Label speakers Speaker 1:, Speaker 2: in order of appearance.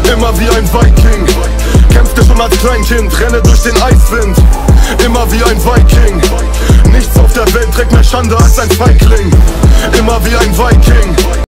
Speaker 1: Immer wie ein Viking, kämpfte schon als Kleinkind, renne durch den Eiswind. Immer wie ein Viking, nichts auf der Welt trägt mehr Schande als ein Feigling. Immer wie ein Viking.